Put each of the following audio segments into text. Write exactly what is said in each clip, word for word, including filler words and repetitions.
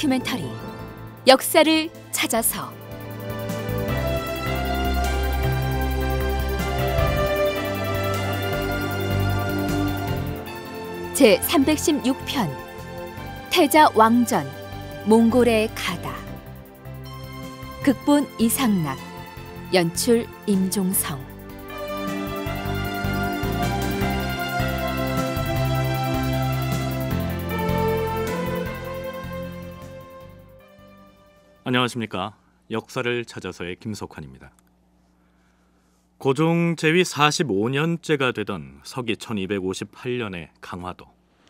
다큐멘터리 역사를 찾아서 제삼백십육 편 태자 왕전 몽골에 가다. 극본 이상락, 연출 임종성. 안녕하십니까. 역사를 찾아서의 김석환입니다. 고종 제위 사십오 년째가 되던 서기 천이백오십팔 년의 강화도.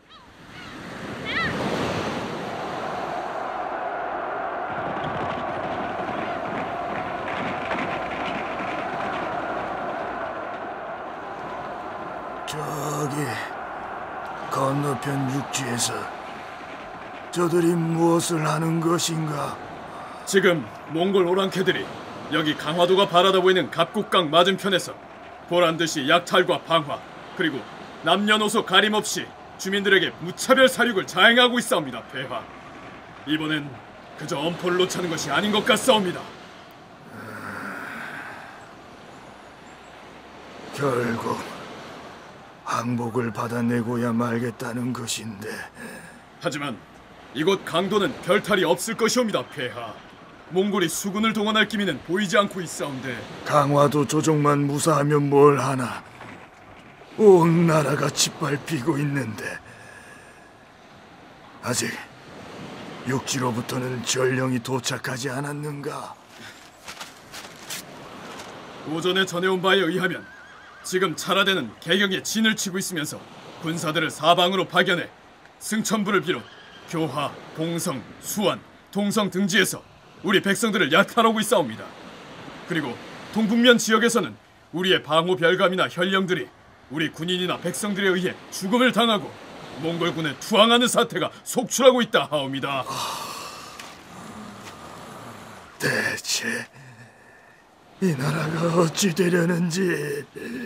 저기 건너편 육지에서 저들이 무엇을 하는 것인가? 지금 몽골 오랑캐들이 여기 강화도가 바라다 보이는 갑국강 맞은편에서 보란듯이 약탈과 방화, 그리고 남녀노소 가림없이 주민들에게 무차별 사륙을 자행하고 있사옵니다. 폐하, 이번엔 그저 엄포를 놓자는 것이 아닌 것 같사옵니다. 결국 항복을 받아내고야 말겠다는 것인데. 하지만 이곳 강도는 별탈이 없을 것이옵니다. 폐하, 몽골이 수군을 동원할 기미는 보이지 않고 있사온데. 강화도 조정만 무사하면 뭘 하나. 온 나라가 짓밟히고 있는데. 아직 육지로부터는 전령이 도착하지 않았는가? 오전에 전해온 바에 의하면 지금 차라대는 개경에 진을 치고 있으면서 군사들을 사방으로 파견해 승천부를 비롯 교화, 봉성, 수완, 동성 등지에서 우리 백성들을 약탈하고 있사옵니다. 그리고 동북면 지역에서는 우리의 방호 별감이나 현령들이 우리 군인이나 백성들에 의해 죽음을 당하고 몽골군에 투항하는 사태가 속출하고 있다 하옵니다. 대체 이 나라가 어찌 되려는지.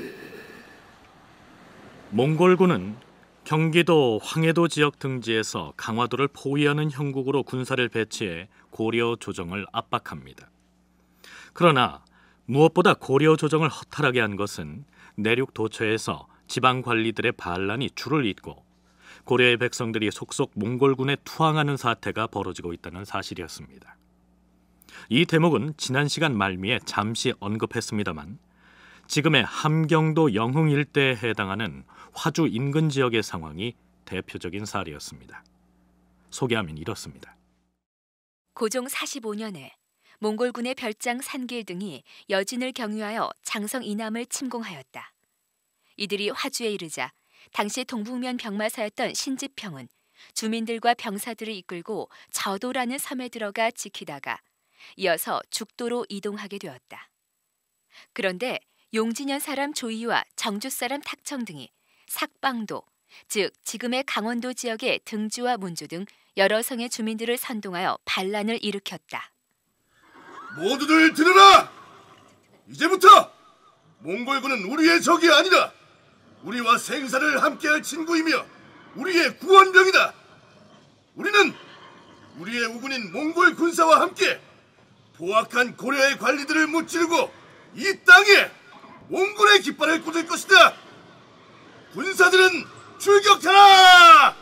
몽골군은 경기도 황해도 지역 등지에서 강화도를 포위하는 형국으로 군사를 배치해 고려 조정을 압박합니다. 그러나 무엇보다 고려 조정을 허탈하게 한 것은 내륙 도처에서 지방 관리들의 반란이 줄을 잇고 고려의 백성들이 속속 몽골군에 투항하는 사태가 벌어지고 있다는 사실이었습니다. 이 대목은 지난 시간 말미에 잠시 언급했습니다만 지금의 함경도 영흥 일대에 해당하는 화주 인근 지역의 상황이 대표적인 사례였습니다. 소개하면 이렇습니다. 고종 사십오 년에 몽골군의 별장 산길 등이 여진을 경유하여 장성 이남을 침공하였다. 이들이 화주에 이르자 당시 동북면 병마사였던 신지평은 주민들과 병사들을 이끌고 저도라는 섬에 들어가 지키다가 이어서 죽도로 이동하게 되었다. 그런데 용진현 사람 조이와 정주 사람 탁청 등이 삭방도, 즉 지금의 강원도 지역의 등주와 문주 등 여러 성의 주민들을 선동하여 반란을 일으켰다. 모두들 들으라! 이제부터 몽골군은 우리의 적이 아니라 우리와 생사를 함께할 친구이며 우리의 구원병이다. 우리는 우리의 우군인 몽골 군사와 함께 포악한 고려의 관리들을 무찌르고 이 땅에 몽골의 깃발을 꽂을 것이다. 군사들은 출격하라!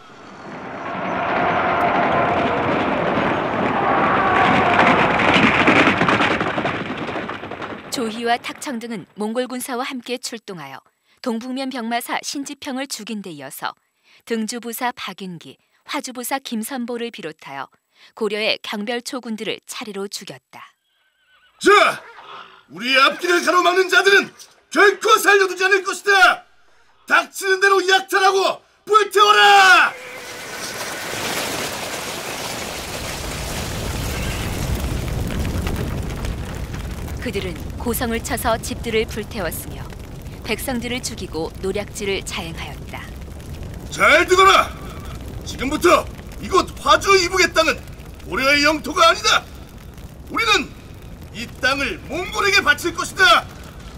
조희와 탁청 등은 몽골 군사와 함께 출동하여 동북면 병마사 신지평을 죽인 데 이어서 등주부사 박윤기, 화주부사 김선보를 비롯하여 고려의 경별초군들을 차례로 죽였다. 자, 우리의 앞길을 가로막는 자들은 결코 살려두지 않을 것이다. 닥치는 대로 약탈하고 불태워라! 그들은 고성을 쳐서 집들을 불태웠으며 백성들을 죽이고 노략질을 자행하였다. 잘 듣거라! 지금부터 이곳 화주 이북의 땅은 고려의 영토가 아니다. 우리는 이 땅을 몽골에게 바칠 것이다.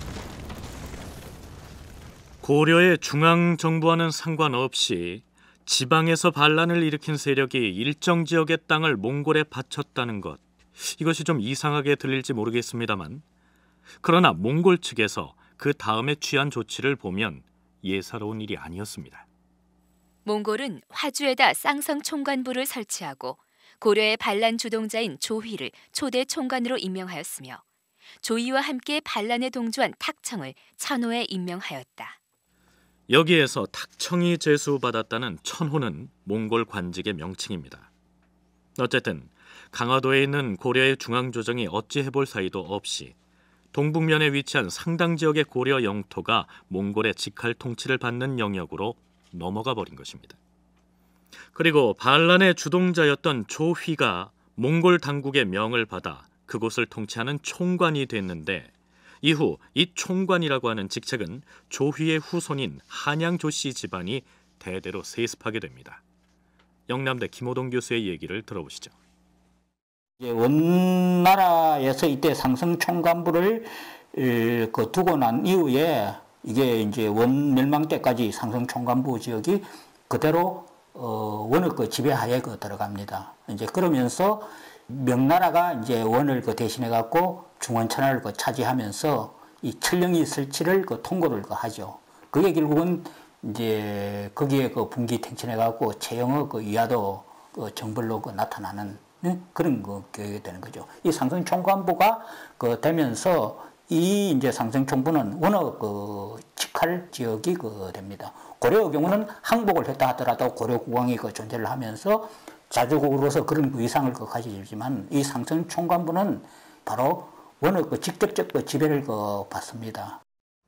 고려의 중앙정부와는 상관없이 지방에서 반란을 일으킨 세력이 일정 지역의 땅을 몽골에 바쳤다는 것, 이것이 좀 이상하게 들릴지 모르겠습니다만, 그러나 몽골 측에서 그 다음에 취한 조치를 보면 예사로운 일이 아니었습니다. 몽골은 화주에다 쌍성 총관부를 설치하고 고려의 반란 주동자인 조휘를 초대 총관으로 임명하였으며 조휘와 함께 반란에 동조한 탁청을 천호에 임명하였다. 여기에서 탁청이 제수받았다는 천호는 몽골 관직의 명칭입니다. 어쨌든 강화도에 있는 고려의 중앙조정이 어찌 해볼 사이도 없이 동북면에 위치한 상당 지역의 고려 영토가 몽골의 직할 통치를 받는 영역으로 넘어가 버린 것입니다. 그리고 반란의 주동자였던 조휘가 몽골 당국의 명을 받아 그곳을 통치하는 총관이 됐는데, 이후 이 총관이라고 하는 직책은 조휘의 후손인 한양 조씨 집안이 대대로 세습하게 됩니다. 영남대 김호동 교수의 얘기를 들어보시죠. 원나라에서 이때 상성 총관부를 그 두고 난 이후에 이게 이제 원 멸망 때까지 상성 총관부 지역이 그대로 어, 원을 그 지배하에 그 들어갑니다. 이제 그러면서 명나라가 이제 원을 그 대신해 갖고 중원천하를 그 차지하면서 이 천령이 설치를 그 통고를 그 하죠. 그게 결국은 이제 거기에 그 분기탱천해 갖고 최영의 그 이하도 그 정벌로 그 나타나는 네? 그런 그 교육이 되는 거죠. 이 상성 총관부가 그 되면서 이 이제 상성 총부는 원어 그 직할 지역이 그 됩니다. 고려의 경우는 항복을 했다 하더라도 고려 국왕이 그 존재를 하면서 자주국으로서 그런 위상을 그 가지지만 이 상성 총관부는 바로 원어 그 직접적 그 지배를 그 받습니다.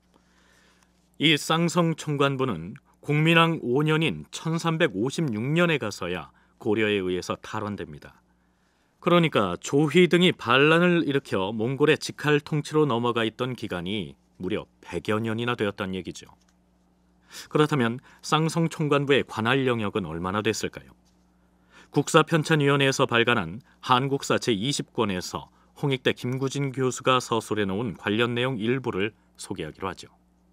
이 쌍성 총관부는 공민왕 오 년인 천삼백오십육 년에 가서야 고려에 의해서 탈환됩니다. 그러니까 조휘 등이 반란을 일으켜 몽골의 직할 통치로 넘어가 있던 기간이 무려 백여 년이나 되었다는 얘기죠. 그렇다면 쌍성 총관부의 관할 영역은 얼마나 됐을까요? 국사편찬위원회에서 발간한 한국사 제이십 권에서 홍익대 김구진 교수가 서술해 놓은 관련 내용 일부를 소개하기로 하죠.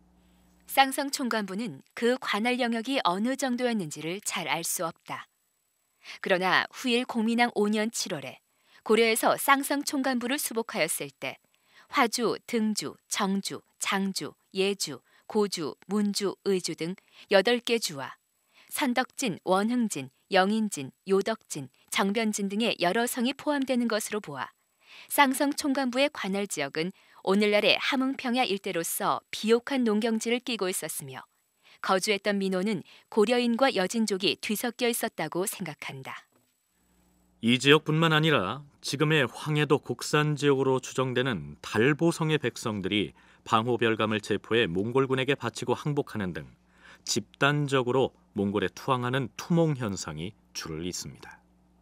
쌍성 총관부는 그 관할 영역이 어느 정도였는지를 잘 알 수 없다. 그러나 후일 공민왕 오 년 칠월에 고려에서 쌍성 총관부를 수복하였을 때 화주, 등주, 정주, 장주, 예주, 고주, 문주, 의주 등 여덟 개 주와 선덕진, 원흥진, 영인진, 요덕진, 정변진 등의 여러 성이 포함되는 것으로 보아 쌍성 총관부의 관할 지역은 오늘날의 함흥평야 일대로서 비옥한 농경지를 끼고 있었으며 거주했던 민호는 고려인과 여진족이 뒤섞여 있었다고 생각한다. 이 지역뿐만 아니라 지금의 황해도 곡산 지역으로 추정되는 달보성의 백성들이 방호별감을 체포해 몽골군에게 바치고 항복하는 등 집단적으로 몽골에 투항하는 투몽 현상이 줄을 잇습니다.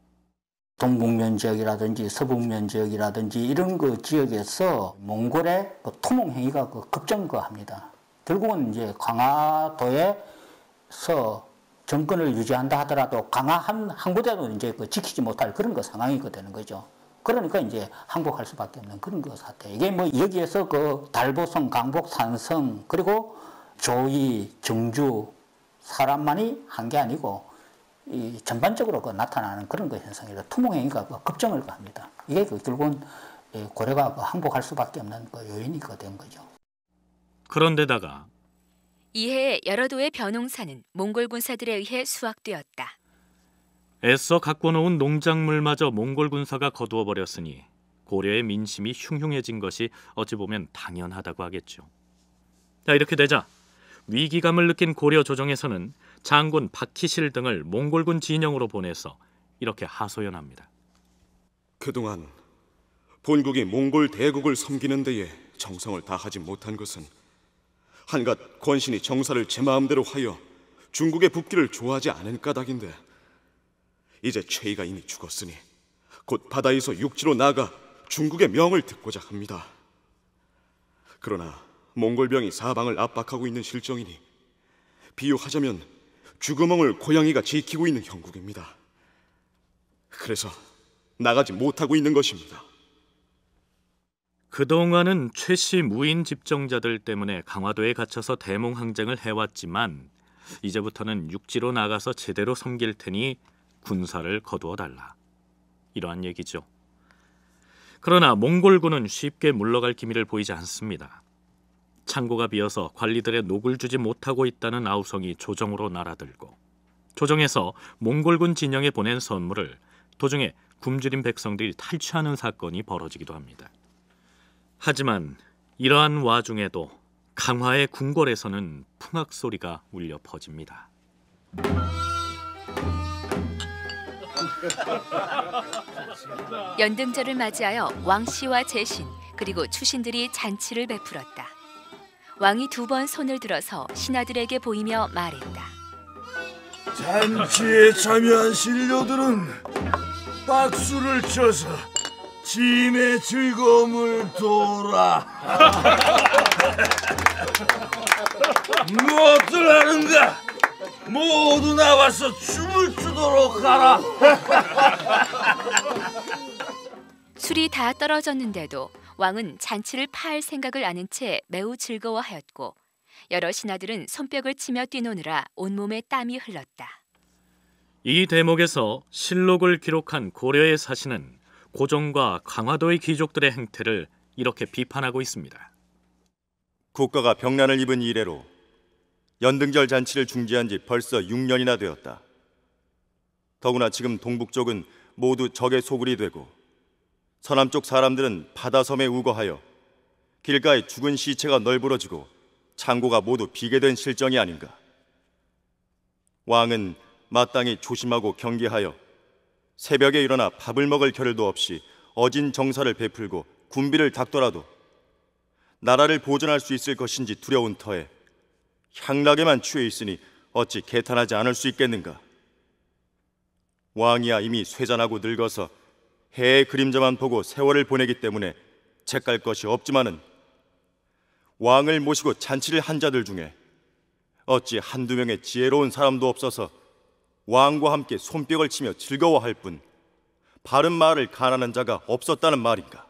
동북면 지역이라든지 서북면 지역이라든지 이런 그 지역에서 몽골의 그 투몽 행위가 그 급증합니다. 결국은 이제 강화도에서 정권을 유지한다 하더라도 강화 한, 한 군데도 이제 그 지키지 못할 그런 그 상황이 되는 거죠. 그러니까 이제 항복할 수밖에 없는 그런 그 사태. 이게 뭐 여기에서 그 달보성, 강복, 산성, 그리고 조이, 정주 사람만이 한 게 아니고 이 전반적으로 그 나타나는 그런 그 현상이라 투몽행위가 그 급증을 합니다. 이게 그 결국은 고려가 그 항복할 수밖에 없는 그 요인이 그 된 거죠. 그런데다가 이해의 여러 도의 벼농사는 몽골 군사들에 의해 수확되었다. 애써 갖고 놓은 농작물마저 몽골 군사가 거두어 버렸으니 고려의 민심이 흉흉해진 것이 어찌 보면 당연하다고 하겠죠. 자, 이렇게 되자 위기감을 느낀 고려 조정에서는 장군 박희실 등을 몽골군 진영으로 보내서 이렇게 하소연합니다. 그동안 본국이 몽골 대국을 섬기는 데에 정성을 다하지 못한 것은 한갓 권신이 정사를 제 마음대로 하여 중국의 붙기를 좋아하지 않은 까닭인데, 이제 최희가 이미 죽었으니 곧 바다에서 육지로 나가 중국의 명을 듣고자 합니다. 그러나 몽골병이 사방을 압박하고 있는 실정이니 비유하자면 죽음엉을 고양이가 지키고 있는 형국입니다. 그래서 나가지 못하고 있는 것입니다. 그동안은 최씨 무인 집정자들 때문에 강화도에 갇혀서 대몽항쟁을 해왔지만 이제부터는 육지로 나가서 제대로 섬길 테니 군사를 거두어 달라. 이러한 얘기죠. 그러나 몽골군은 쉽게 물러갈 기미를 보이지 않습니다. 창고가 비어서 관리들의 녹을 주지 못하고 있다는 아우성이 조정으로 날아들고, 조정에서 몽골군 진영에 보낸 선물을 도중에 굶주린 백성들이 탈취하는 사건이 벌어지기도 합니다. 하지만 이러한 와중에도 강화의 궁궐에서는 풍악 소리가 울려 퍼집니다. 연등절을 맞이하여 왕씨와 제신 그리고 추신들이 잔치를 베풀었다. 왕이 두 번 손을 들어서 신하들에게 보이며 말했다. 잔치에 참여한 신료들은 박수를 쳐서 짐의 즐거움을 도라. 무엇을 하는가? 모두 나와서 춤을 추도록 하라. 술이 다 떨어졌는데도 왕은 잔치를 파할 생각을 아는 채 매우 즐거워하였고, 여러 신하들은 손뼉을 치며 뛰노느라 온몸에 땀이 흘렀다. 이 대목에서 실록을 기록한 고려의 사신은 고종과 강화도의 귀족들의 행태를 이렇게 비판하고 있습니다. 국가가 병난을 입은 이래로 연등절 잔치를 중지한 지 벌써 육 년이나 되었다. 더구나 지금 동북 쪽은 모두 적의 소굴이 되고, 서남쪽 사람들은 바다섬에 우거하여 길가에 죽은 시체가 널브러지고 창고가 모두 비게 된 실정이 아닌가. 왕은 마땅히 조심하고 경계하여 새벽에 일어나 밥을 먹을 겨를도 없이 어진 정사를 베풀고 군비를 닦더라도 나라를 보존할 수 있을 것인지 두려운 터에 향락에만 취해 있으니 어찌 개탄하지 않을 수 있겠는가. 왕이야 이미 쇠잔하고 늙어서 해의 그림자만 보고 세월을 보내기 때문에 책갈 것이 없지만은, 왕을 모시고 잔치를 한 자들 중에 어찌 한두 명의 지혜로운 사람도 없어서 왕과 함께 손뼉을 치며 즐거워할 뿐 바른 말을 가하는 자가 없었다는 말인가.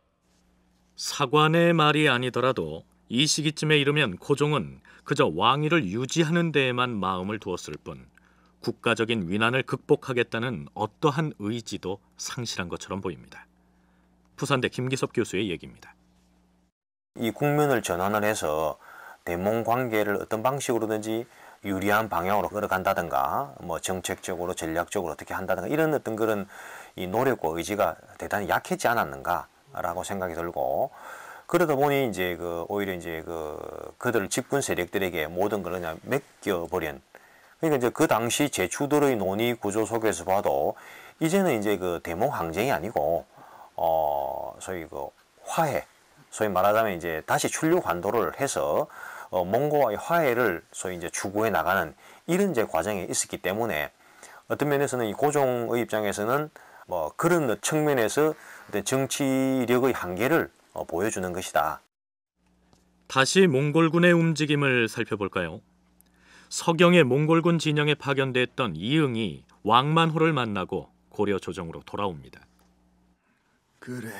사관의 말이 아니더라도 이 시기쯤에 이르면 고종은 그저 왕위를 유지하는 데에만 마음을 두었을 뿐 국가적인 위난을 극복하겠다는 어떠한 의지도 상실한 것처럼 보입니다. 부산대 김기섭 교수의 얘기입니다. 이 국면을 전환을 해서 대몽 관계를 어떤 방식으로든지 유리한 방향으로 끌어간다든가, 뭐 정책적으로 전략적으로 어떻게 한다든가, 이런 어떤 그런 이 노력과 의지가 대단히 약했지 않았는가라고 생각이 들고, 그러다 보니 이제 그 오히려 이제 그 그들 집권 세력들에게 모든 걸 그냥 맡겨버린. 그러니까 이제 그 당시 제주들의 논의 구조 속에서 봐도 이제는 이제 그 대몽 항쟁이 아니고 어 소위 그 화해, 소위 말하자면 이제 다시 출류 관도를 해서 어 몽고와의 화해를 소위 이제 추구해 나가는 이런 이제 과정에 있었기 때문에, 어떤 면에서는 이 고종의 입장에서는 뭐 그런 측면에서 어떤 정치력의 한계를 어 보여주는 것이다. 다시 몽골군의 움직임을 살펴볼까요? 서경의 몽골군 진영에 파견됐던 이응이 왕만호를 만나고 고려 조정으로 돌아옵니다. 그래,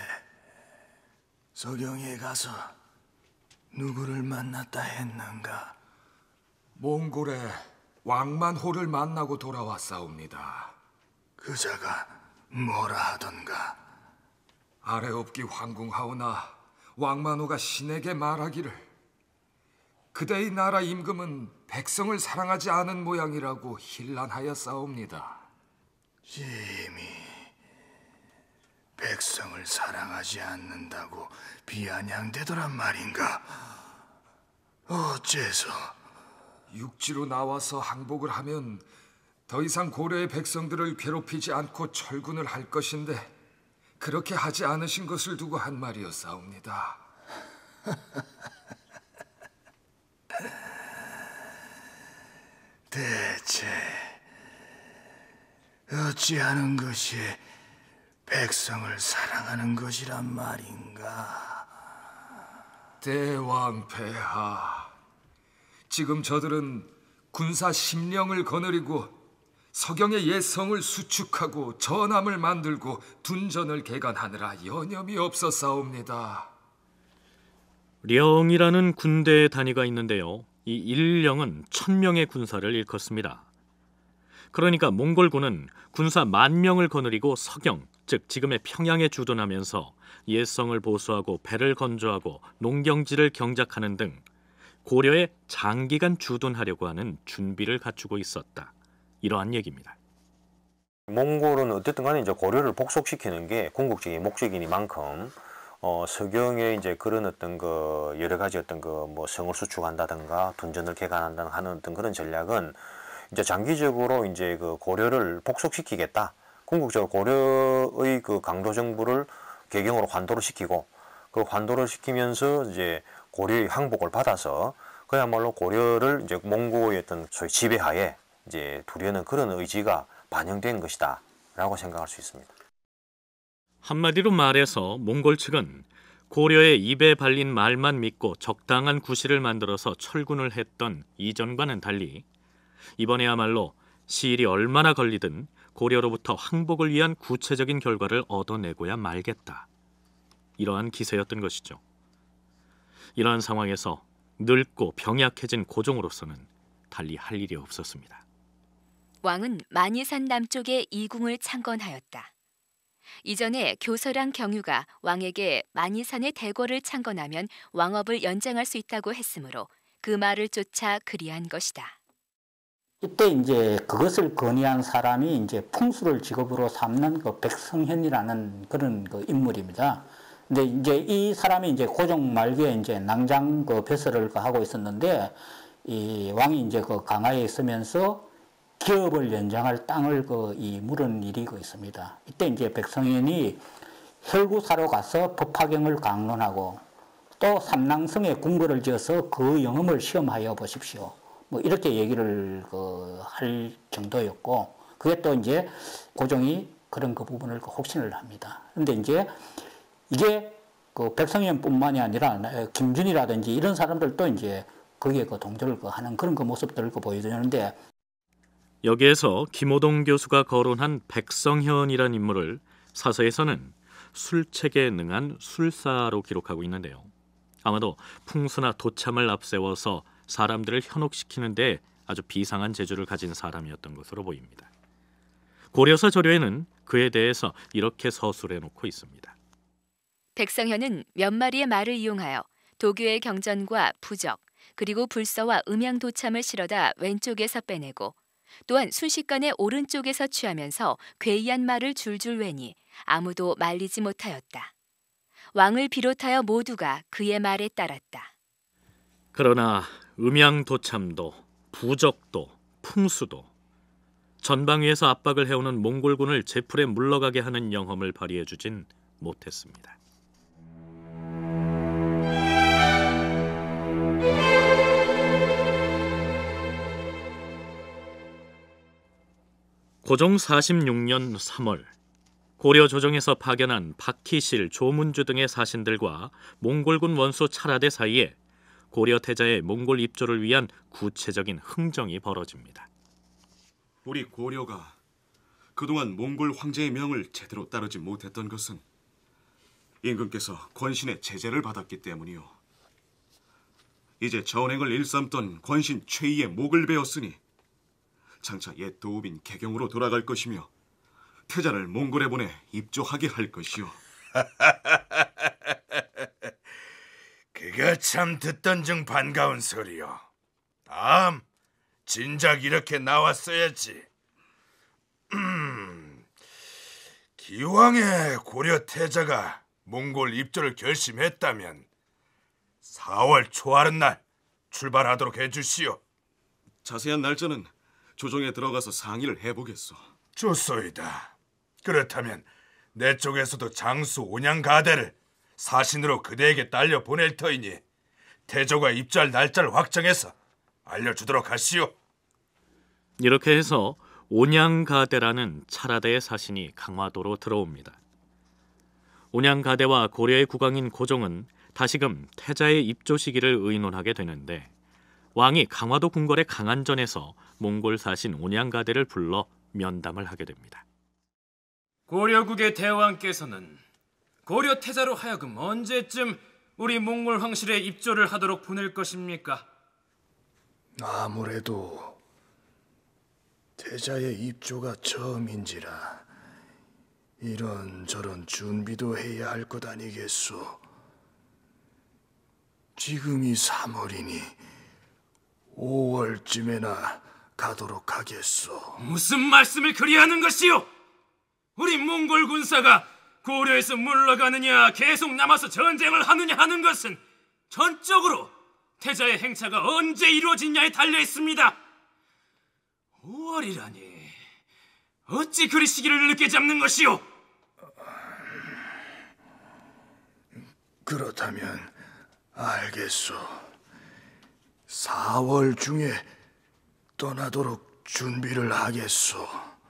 서경에 가서 누구를 만났다 했는가? 몽골에 왕만호를 만나고 돌아왔사옵니다. 그자가 뭐라 하던가? 아래옵기 황궁하오나 왕만호가 신에게 말하기를 그대의 나라 임금은 백성을 사랑하지 않은 모양이라고 hir난하였사옵니다. 심히 백성을 사랑하지 않는다고 비아냥대더란 말인가? 어째서? 육지로 나와서 항복을 하면 더 이상 고려의 백성들을 괴롭히지 않고 철군을 할 것인데 그렇게 하지 않으신 것을 두고 한 말이었사옵니다. 대체 어찌하는 것이 백성을 사랑하는 것이란 말인가? 대왕 폐하, 지금 저들은 군사 심령을 거느리고 서경의 옛성을 수축하고 전함을 만들고 둔전을 개간하느라 여념이 없었사옵니다. 령이라는 군대의 단위가 있는데요. 이 일령은 천 명의 군사를 일컫습니다. 그러니까 몽골군은 군사 만 명을 거느리고 서경, 즉 지금의 평양에 주둔하면서 예성을 보수하고 배를 건조하고 농경지를 경작하는 등 고려에 장기간 주둔하려고 하는 준비를 갖추고 있었다. 이러한 얘기입니다. 몽골은 어쨌든 간에 이제 고려를 복속시키는 게 궁극적인 목적이니만큼 어, 서경에 이제 그런 어떤 그 여러 가지 어떤 그 뭐 성을 수축한다든가 둔전을 개간한다는 하는 어떤 그런 전략은 이제 장기적으로 이제 그 고려를 복속시키겠다. 궁극적으로 고려의 그 강도 정부를 개경으로 환도를 시키고 그 환도를 시키면서 이제 고려의 항복을 받아서 그야말로 고려를 이제 몽고의 어떤 소위 지배하에 이제 두려는 그런 의지가 반영된 것이다 라고 생각할 수 있습니다. 한마디로 말해서 몽골 측은 고려의 입에 발린 말만 믿고 적당한 구실을 만들어서 철군을 했던 이전과는 달리 이번에야말로 시일이 얼마나 걸리든 고려로부터 항복을 위한 구체적인 결과를 얻어내고야 말겠다. 이러한 기세였던 것이죠. 이러한 상황에서 늙고 병약해진 고종으로서는 달리 할 일이 없었습니다. 왕은 만이산 남쪽에 이궁을 창건하였다. 이전에 교서랑 경유가 왕에게 만이산의 대궐을 창건하면 왕업을 연장할 수 있다고 했으므로 그 말을 쫓아 그리한 것이다. 이때 이제 그것을 건의한 사람이 이제 풍수를 직업으로 삼는 그 백성현이라는 그런 그 인물입니다. 근데 이제 이 사람이 이제 고종 말기에 이제 낭장 그 배설을 하고 있었는데 이 왕이 이제 그 강화에 있으면서 기업을 연장할 땅을 그 이 물은 일이 그 있습니다. 이때 이제 백성현이 혈구사로 가서 법화경을 강론하고 또 삼랑성에 궁궐을 지어서 그 영험을 시험하여 보십시오. 뭐 이렇게 얘기를 그 할 정도였고 그게 또 이제 고종이 그런 그 부분을 그 혹신을 합니다. 그런데 이제 이게 그 백성현뿐만이 아니라 김준이라든지 이런 사람들도 이제 거기에 그 동조를 그 하는 그런 그 모습들을 그 보여주는데 여기에서 김호동 교수가 거론한 백성현이란 인물을 사서에서는 술책에 능한 술사로 기록하고 있는데요. 아마도 풍수나 도참을 앞세워서 사람들을 현혹시키는 데 아주 비상한 재주를 가진 사람이었던 것으로 보입니다. 고려서 조료에는 그에 대해서 이렇게 서술해 놓고 있습니다. 백성현은 몇 마리의 말을 이용하여 도교의 경전과 부적 그리고 불서와 음양 도참을 실어다 왼쪽에서 빼내고 또한 순식간에 오른쪽에서 취하면서 괴이한 말을 줄줄 외니 아무도 말리지 못하였다. 왕을 비롯하여 모두가 그의 말에 따랐다. 그러나 음양도참도 부적도 풍수도 전방 위에서 압박을 해오는 몽골군을 제풀에 물러가게 하는 영험을 발휘해주진 못했습니다. 고종 사십육 년 삼월 고려 조정에서 파견한 박희실, 조문주 등의 사신들과 몽골군 원수 차라대 사이에 고려 태자의 몽골 입조를 위한 구체적인 흥정이 벌어집니다. 우리 고려가 그동안 몽골 황제의 명을 제대로 따르지 못했던 것은 임금께서 권신의 제재를 받았기 때문이요. 이제 전행을 일삼던 권신 최이의 목을 베었으니 장차 옛 도읍인 개경으로 돌아갈 것이며 태자를 몽골에 보내 입조하게 할 것이요. 그가 참 듣던 중 반가운 소리요. 암, 진작 이렇게 나왔어야지. 음, 기왕에 고려 태자가 몽골 입조를 결심했다면 사월 초하는 날 출발하도록 해주시오. 자세한 날짜는 조정에 들어가서 상의를 해보겠소. 좋소이다. 그렇다면 내 쪽에서도 장수 온양가대를 사신으로 그대에게 딸려 보낼 터이니 태조가 입조할 날짜를 확정해서 알려주도록 하시오. 이렇게 해서 온양가대라는 차라대의 사신이 강화도로 들어옵니다. 온양가대와 고려의 국왕인 고종은 다시금 태자의 입조 시기를 의논하게 되는데 왕이 강화도 궁궐의 강안전에서 몽골 사신 온양가대를 불러 면담을 하게 됩니다. 고려국의 대왕께서는 고려 태자로 하여금 언제쯤 우리 몽골 황실에 입조를 하도록 보낼 것입니까? 아무래도 태자의 입조가 처음인지라 이런저런 준비도 해야 할 것 아니겠소. 지금이 삼월이니 오월쯤에나 가도록 하겠소. 무슨 말씀을 그리 하는 것이오? 우리 몽골 군사가 고려에서 물러가느냐 계속 남아서 전쟁을 하느냐 하는 것은 전적으로 태자의 행차가 언제 이루어지냐에 달려 있습니다. 오월이라니 어찌 그리 시기를 늦게 잡는 것이오? 그렇다면 알겠소. 사월 중에 떠나도록 준비를 하겠소.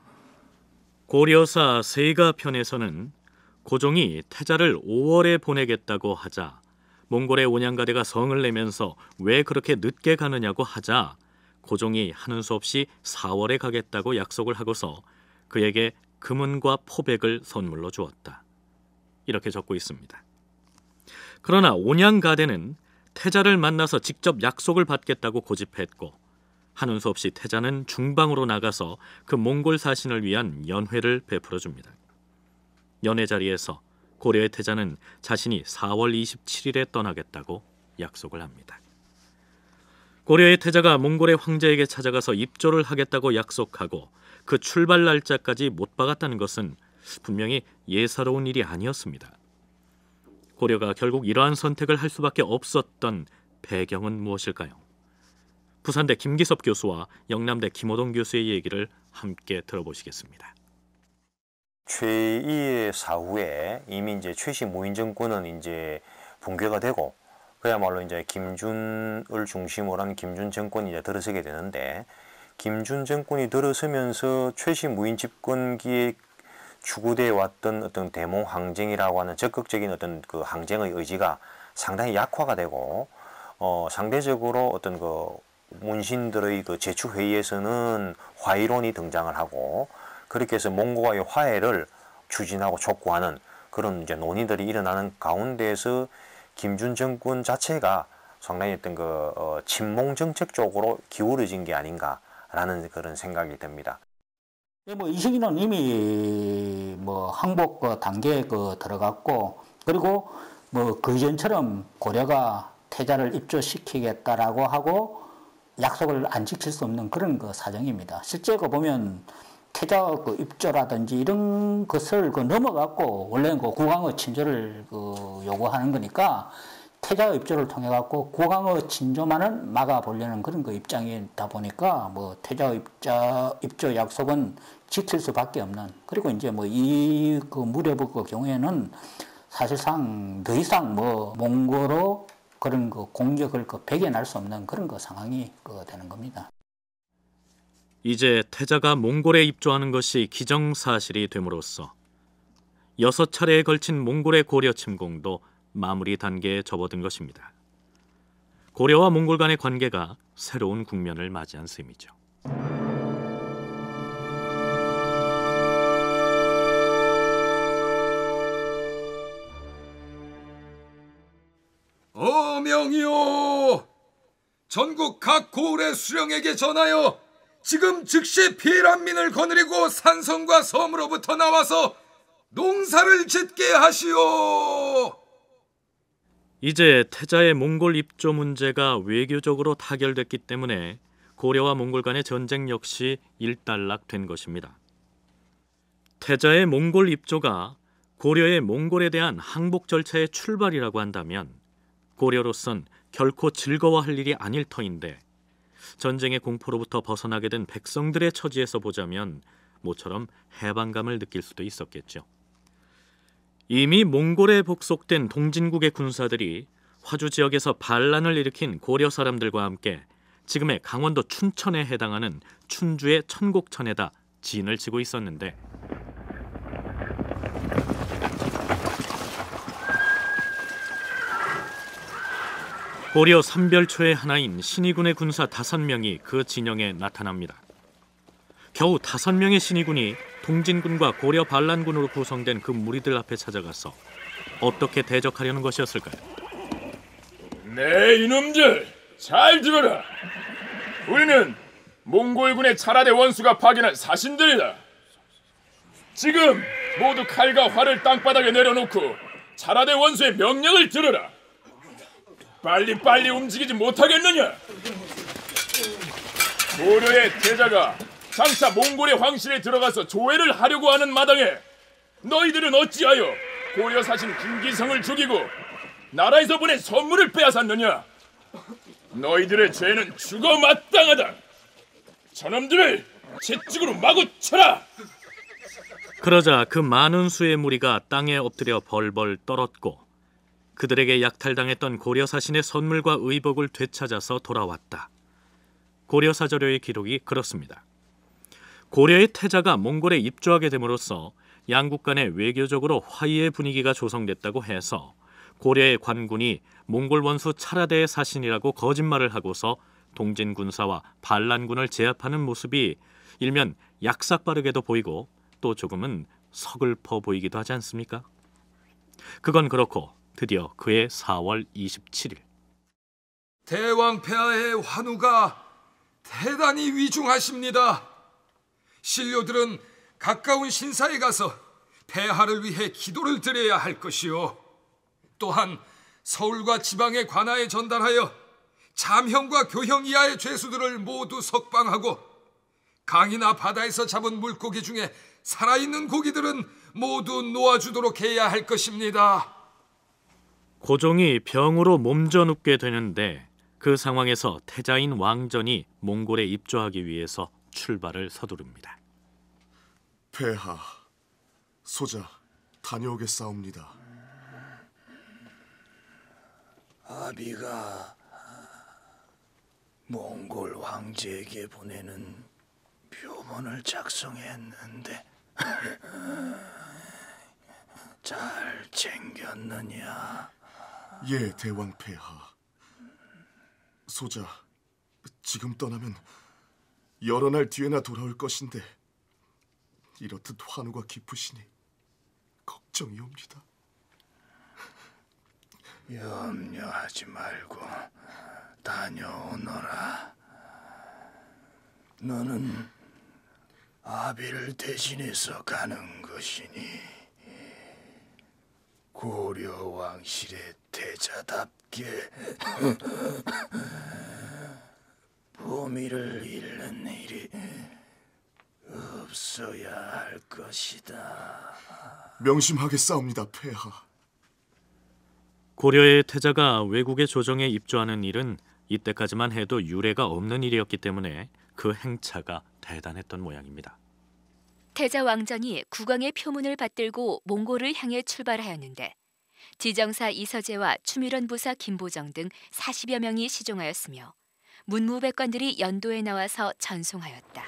고려사 세가편에서는 고종이 태자를 오월에 보내겠다고 하자 몽골의 온양가대가 성을 내면서 왜 그렇게 늦게 가느냐고 하자 고종이 하는 수 없이 사월에 가겠다고 약속을 하고서 그에게 금은과 포백을 선물로 주었다. 이렇게 적고 있습니다. 그러나 온양가대는 태자를 만나서 직접 약속을 받겠다고 고집했고 하는 수 없이 태자는 중방으로 나가서 그 몽골 사신을 위한 연회를 베풀어 줍니다. 연회 자리에서 고려의 태자는 자신이 사월 이십칠일에 떠나겠다고 약속을 합니다. 고려의 태자가 몽골의 황제에게 찾아가서 입조를 하겠다고 약속하고 그 출발 날짜까지 못 박았다는 것은 분명히 예사로운 일이 아니었습니다. 고려가 결국 이러한 선택을 할 수밖에 없었던 배경은 무엇일까요? 부산대 김기섭 교수와 영남대 김호동 교수의 얘기를 함께 들어보시겠습니다. 최이의 사후에 이미 이제 최씨 무인 정권은 이제 붕괴가 되고 그야말로 이제 김준을 중심으로 한 김준 정권이 이제 들어서게 되는데 김준 정권이 들어서면서 최씨 무인 집권기에 추구되어 왔던 어떤 대몽 항쟁이라고 하는 적극적인 어떤 그 항쟁의 의지가 상당히 약화가 되고 어 상대적으로 어떤 그 문신들의 그 제추 회의에서는 화의론이 등장을 하고 그렇게 해서 몽고와의 화해를 추진하고 촉구하는 그런 이제 논의들이 일어나는 가운데에서 김준 정권 자체가 상당히 어떤 그 어, 친몽 정책 쪽으로 기울어진 게 아닌가라는 그런 생각이 듭니다. 뭐 이 시기는 이미 뭐 항복 그 단계에 그 들어갔고 그리고 뭐 그 전처럼 고려가 태자를 입조시키겠다라고 하고 약속을 안 지킬 수 없는 그런 그 사정입니다. 실제 그 보면 태자 그 입조라든지 이런 것을 그 넘어갔고 원래는 그 국왕의 친조를 그 요구하는 거니까 태자 입조를 통해 갖고 국왕의 친조만은 막아 보려는 그런 그 입장이다 보니까 뭐 태자 입자 입조 약속은 지킬 수밖에 없는 그리고 이제 뭐 이 그 무렵의 그 경우에는 사실상 더 이상 뭐 몽골로 그런 그 공격을 그 배겨날 수 없는 그런 그 상황이 그 되는 겁니다. 이제 태자가 몽골에 입조하는 것이 기정사실이 됨으로써 여섯 차례에 걸친 몽골의 고려 침공도 마무리 단계에 접어든 것입니다. 고려와 몽골 간의 관계가 새로운 국면을 맞이한 셈이죠. 어명이요! 전국 각 고을의 수령에게 전하여 지금 즉시 피란민을 거느리고 산성과 섬으로부터 나와서 농사를 짓게 하시오. 이제 태자의 몽골 입조 문제가 외교적으로 타결됐기 때문에 고려와 몽골 간의 전쟁 역시 일단락된 것입니다. 태자의 몽골 입조가 고려의 몽골에 대한 항복 절차의 출발이라고 한다면 고려로선 결코 즐거워할 일이 아닐 터인데 전쟁의 공포로부터 벗어나게 된 백성들의 처지에서 보자면 모처럼 해방감을 느낄 수도 있었겠죠. 이미 몽골에 복속된 동진국의 군사들이 화주 지역에서 반란을 일으킨 고려 사람들과 함께 지금의 강원도 춘천에 해당하는 춘주의 천곡천에다 진을 치고 있었는데 고려 삼별초의 하나인 신의군의 군사 다섯 명이 그 진영에 나타납니다. 겨우 다섯 명의 신의군이 동진군과 고려 반란군으로 구성된 그 무리들 앞에 찾아가서 어떻게 대적하려는 것이었을까요? 네, 이놈들 잘 들어라. 우리는 몽골군의 차라대 원수가 파견한 사신들이다. 지금 모두 칼과 활을 땅바닥에 내려놓고 차라대 원수의 명령을 들으라. 빨리빨리 움직이지 못하겠느냐? 고려의 태자가 장차 몽골의 황실에 들어가서 조회를 하려고 하는 마당에 너희들은 어찌하여 고려 사신 김기성을 죽이고 나라에서 보낸 선물을 빼앗았느냐? 너희들의 죄는 죽어 마땅하다. 저놈들을 채찍으로 마구 쳐라. 그러자 그 많은 수의 무리가 땅에 엎드려 벌벌 떨었고 그들에게 약탈당했던 고려 사신의 선물과 의복을 되찾아서 돌아왔다. 고려 사저료의 기록이 그렇습니다. 고려의 태자가 몽골에 입조하게 됨으로써 양국 간의 외교적으로 화의의 분위기가 조성됐다고 해서 고려의 관군이 몽골 원수 차라대의 사신이라고 거짓말을 하고서 동진 군사와 반란군을 제압하는 모습이 일면 약삭빠르게도 보이고 또 조금은 서글퍼 보이기도 하지 않습니까? 그건 그렇고 드디어 그해 사월 이십칠일 대왕 폐하의 환우가 대단히 위중하십니다. 신료들은 가까운 신사에 가서 폐하를 위해 기도를 드려야 할 것이요, 또한 서울과 지방의 관하에 전달하여 잠형과 교형 이하의 죄수들을 모두 석방하고 강이나 바다에서 잡은 물고기 중에 살아있는 고기들은 모두 놓아주도록 해야 할 것입니다. 고종이 병으로 몸져 눕게 되는데 그 상황에서 태자인 왕전이 몽골에 입조하기 위해서 출발을 서두릅니다. 폐하, 소자 다녀오겠사옵니다. 아비가 몽골 황제에게 보내는 표문을 작성했는데 잘 챙겼느냐? 예, 대왕 폐하. 소자, 지금 떠나면 여러 날 뒤에나 돌아올 것인데 이렇듯 환우가 깊으시니 걱정이옵니다. 염려하지 말고 다녀오너라. 너는 아비를 대신해서 가는 것이니 고려 왕실의 태자답게 보미를 잃는 일이 없어야 할 것이다. 명심하겠사옵니다, 폐하. 고려의 태자가 외국의 조정에 입조하는 일은 이때까지만 해도 유례가 없는 일이었기 때문에 그 행차가 대단했던 모양입니다. 태자 왕전이 국왕의 표문을 받들고 몽골을 향해 출발하였는데 지정사 이서재와 추밀원 부사 김보정 등 사십여 명이 시종하였으며 문무백관들이 연도에 나와서 전송하였다.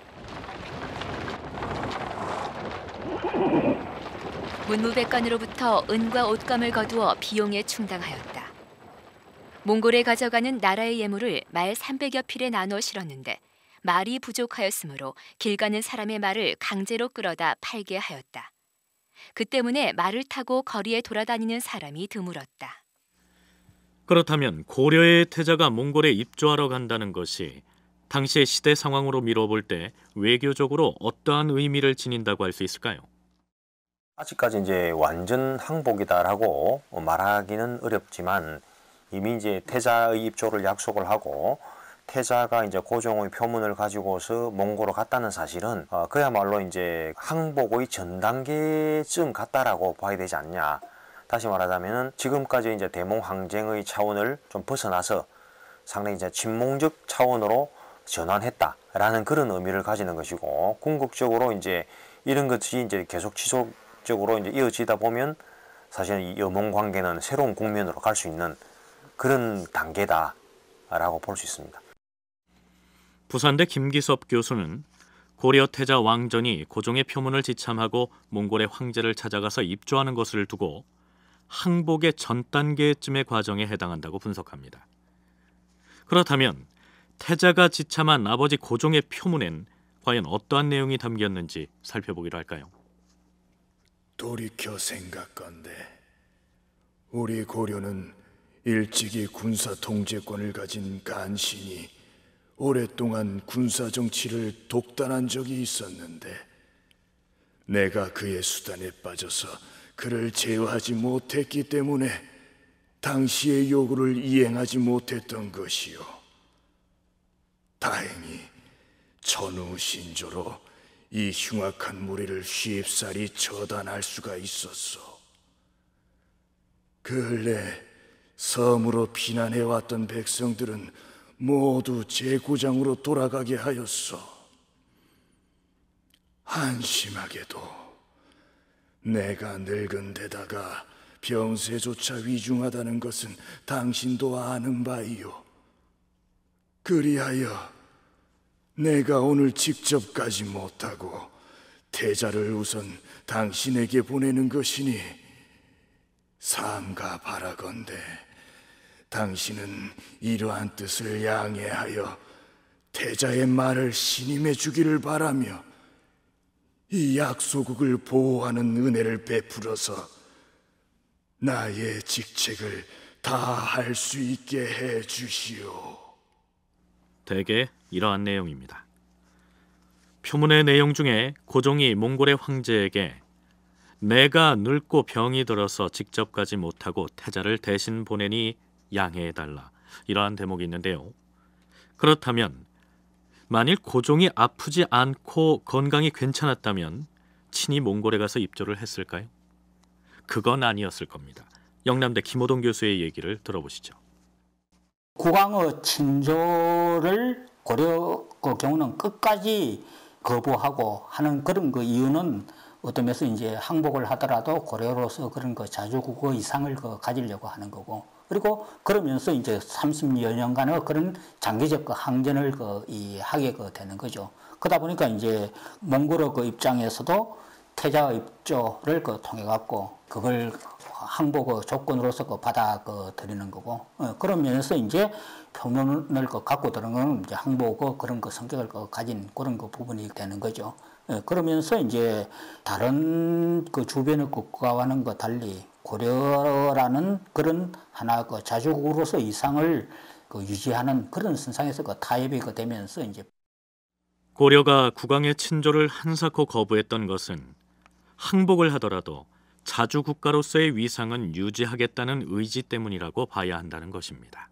문무백관으로부터 은과 옷감을 거두어 비용에 충당하였다. 몽골에 가져가는 나라의 예물을 말 삼백여 필에 나눠 실었는데 말이 부족하였으므로 길 가는 사람의 말을 강제로 끌어다 팔게 하였다. 그 때문에 말을 타고 거리에 돌아다니는 사람이 드물었다. 그렇다면 고려의 태자가 몽골에 입조하러 간다는 것이 당시의 시대 상황으로 미뤄볼 때 외교적으로 어떠한 의미를 지닌다고 할 수 있을까요? 아직까지 이제 완전 항복이다라고 말하기는 어렵지만 이미 이제 태자의 입조를 약속을 하고 태자가 이제 고종의 표문을 가지고서 몽골로 갔다는 사실은 어, 그야말로 이제 항복의 전 단계쯤 갔다라고 봐야 되지 않냐. 다시 말하자면은 지금까지 이제 대몽 항쟁의 차원을 좀 벗어나서 상당히 이제 친몽적 차원으로 전환했다라는 그런 의미를 가지는 것이고, 궁극적으로 이제 이런 것이 이제 계속 지속적으로 이제 이어지다 보면 사실은 이 여몽 관계는 새로운 국면으로 갈 수 있는 그런 단계다라고 볼 수 있습니다. 부산대 김기섭 교수는 고려 태자 왕전이 고종의 표문을 지참하고 몽골의 황제를 찾아가서 입조하는 것을 두고 항복의 전 단계쯤의 과정에 해당한다고 분석합니다. 그렇다면 태자가 지참한 아버지 고종의 표문엔 과연 어떠한 내용이 담겼는지 살펴보기로 할까요? 돌이켜 생각건대 우리 고려는 일찍이 군사 통제권을 가진 간신이 오랫동안 군사 정치를 독단한 적이 있었는데 내가 그의 수단에 빠져서 그를 제어하지 못했기 때문에 당시의 요구를 이행하지 못했던 것이요. 다행히 전후 신조로 이 흉악한 무리를 쉽사리 처단할 수가 있었소. 근래 섬으로 피난해왔던 백성들은 모두 제 고장으로 돌아가게 하였소. 한심하게도 내가 늙은 데다가 병세조차 위중하다는 것은 당신도 아는 바이요. 그리하여 내가 오늘 직접 가지 못하고 태자를 우선 당신에게 보내는 것이니 삼가 바라건대 당신은 이러한 뜻을 양해하여 태자의 말을 신임해 주기를 바라며 이 약소국을 보호하는 은혜를 베풀어서 나의 직책을 다할 수 있게 해 주시오. 대개 이러한 내용입니다. 표문의 내용 중에 고종이 몽골의 황제에게 내가 늙고 병이 들어서 직접 가지 못하고 태자를 대신 보내니 양해해달라, 이러한 대목이 있는데요. 그렇다면 만일 고종이 아프지 않고 건강이 괜찮았다면 친히 몽골에 가서 입조를 했을까요? 그건 아니었을 겁니다. 영남대 김호동 교수의 얘기를 들어보시죠. 국왕의 친조를 고려 그 경우는 끝까지 거부하고 하는 그런 그 이유는 어떤 면에서 이제 항복을 하더라도 고려로서 그런 그 자주국어 이상을 그 가지려고 하는 거고, 그리고 그러면서 이제 삼십여 년간의 그런 장기적 그 항전을 그 이 하게 그 되는 거죠. 그러다 보니까 이제 몽골의 그 입장에서도 태자 입조를 그 통해 갖고 그걸 항복의 조건으로서 그 받아 그 드리는 거고, 어, 그런 면에서 이제 표문을 그 갖고 들은 건 이제 항복의 그런 그 성격을 그 가진 그런 그 부분이 되는 거죠. 예, 그러면서 이제 다른 그 주변의 국가와는 그 달리 고려라는 그런 하나 그 자주국으로서 이상을 그 유지하는 그런 선상에서 그 타협이 그 되면서 이제 고려가 국왕의 친조를 한사코 거부했던 것은 항복을 하더라도 자주 국가로서의 위상은 유지하겠다는 의지 때문이라고 봐야 한다는 것입니다.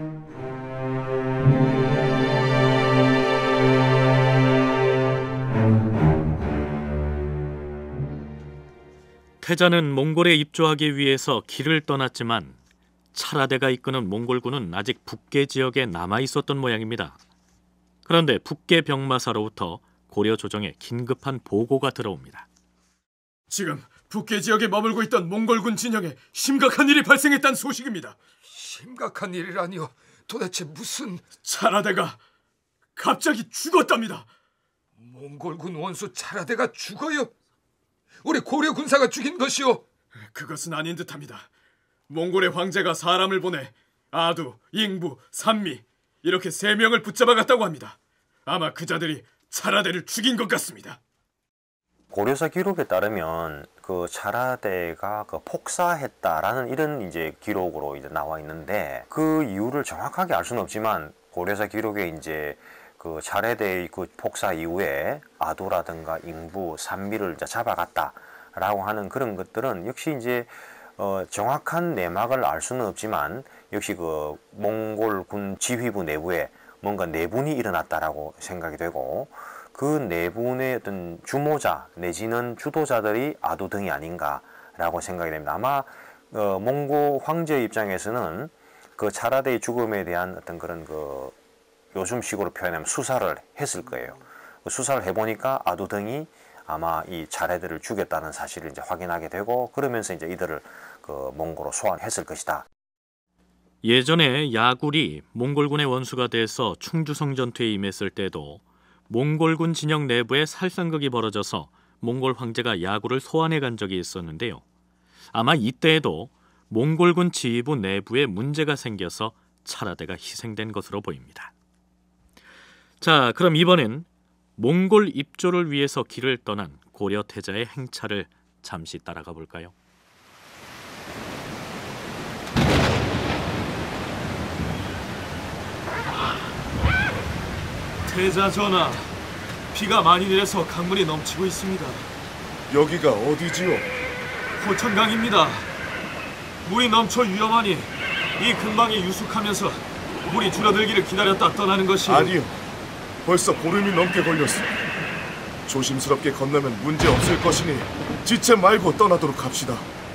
태자는 몽골에 입조하기 위해서 길을 떠났지만 차라대가 이끄는 몽골군은 아직 북계 지역에 남아 있었던 모양입니다. 그런데 북계 병마사로부터 고려 조정에 긴급한 보고가 들어옵니다. 지금 북계 지역에 머물고 있던 몽골군 진영에 심각한 일이 발생했다는 소식입니다. 심각한 일이라니요? 도대체 무슨... 차라대가 갑자기 죽었답니다. 몽골군 원수 차라대가 죽어요? 우리 고려 군사가 죽인 것이요? 그것은 아닌 듯합니다. 몽골의 황제가 사람을 보내 아두, 잉부, 산미 이렇게 세 명을 붙잡아 갔다고 합니다. 아마 그 자들이 차라대를 죽인 것 같습니다. 고려사 기록에 따르면 그 차라대가 그 폭사했다라는 이런 이제 기록으로 이제 나와 있는데, 그 이유를 정확하게 알 수는 없지만 고려사 기록에 이제 그 차라대의 그 폭사 이후에 아도라든가 잉부, 산미를 이제 잡아갔다라고 하는 그런 것들은 역시 이제 어 정확한 내막을 알 수는 없지만 역시 그 몽골군 지휘부 내부에 뭔가 내분이 일어났다라고 생각이 되고, 그 내분의 어떤 주모자 내지는 주도자들이 아도 등이 아닌가라고 생각이 됩니다. 아마 어, 몽고 황제 입장에서는 그 차라대의 죽음에 대한 어떤 그런 그 요즘식으로 표현하면 수사를 했을 거예요. 수사를 해보니까 아도 등이 아마 이 차라대를 죽였다는 사실을 이제 확인하게 되고, 그러면서 이제 이들을 그 몽고로 소환했을 것이다. 예전에 야굴이 몽골군의 원수가 돼서 충주성 전투에 임했을 때도 몽골군 진영 내부에 살상극이 벌어져서 몽골 황제가 야굴을 소환해 간 적이 있었는데요. 아마 이때에도 몽골군 지휘부 내부에 문제가 생겨서 차라대가 희생된 것으로 보입니다. 자, 그럼 이번엔 몽골 입조를 위해서 길을 떠난 고려 태자의 행차를 잠시 따라가 볼까요? 태자 전하, 비가 많이 내려서 강물이 넘치고 있습니다. 여기가 어디지요? 호천강입니다. 물이 넘쳐 위험하니 이 근방이 유숙하면서 물이 줄어들기를 기다렸다 떠나는 것이... 아니요, 벌써 보름이 넘게 걸렸어. 조심스럽게 건너면 문제 없을 것이니 지체 말고 떠나도록 합시다.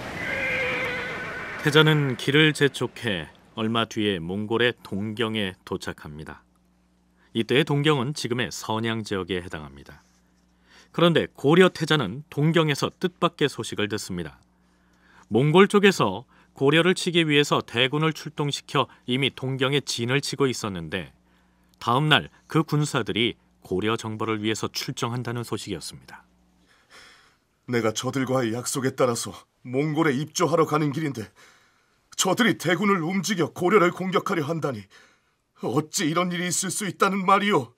태자는 길을 재촉해 얼마 뒤에 몽골의 동경에 도착합니다. 이때의 동경은 지금의 선양 지역에 해당합니다. 그런데 고려 태자는 동경에서 뜻밖의 소식을 듣습니다. 몽골 쪽에서 고려를 치기 위해서 대군을 출동시켜 이미 동경에 진을 치고 있었는데 다음 날 그 군사들이 고려 정벌을 위해서 출정한다는 소식이었습니다. 내가 저들과의 약속에 따라서 몽골에 입조하러 가는 길인데 저들이 대군을 움직여 고려를 공격하려 한다니 어찌 이런 일이 있을 수 있다는 말이오.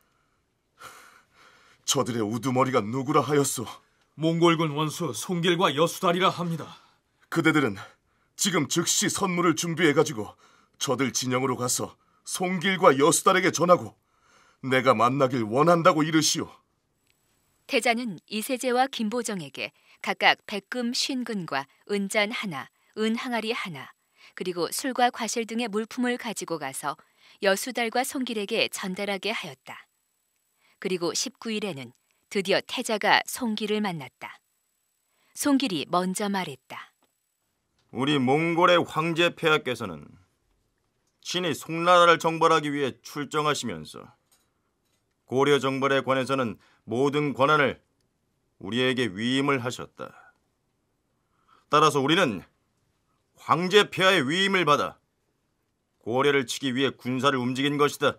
저들의 우두머리가 누구라 하였소? 몽골군 원수 송길과 여수달이라 합니다. 그대들은 지금 즉시 선물을 준비해가지고 저들 진영으로 가서 송길과 여수달에게 전하고 내가 만나길 원한다고 이르시오. 태자는 이세제와 김보정에게 각각 백금 쉰근과 은잔 하나, 은항아리 하나, 그리고 술과 과실 등의 물품을 가지고 가서 여수달과 송길에게 전달하게 하였다. 그리고 십구 일에는 드디어 태자가 송길을 만났다. 송길이 먼저 말했다. 우리 몽골의 황제 폐하께서는 친히 송나라를 정벌하기 위해 출정하시면서 고려 정벌에 관해서는 모든 권한을 우리에게 위임을 하셨다. 따라서 우리는 황제 폐하의 위임을 받아 고려를 치기 위해 군사를 움직인 것이다.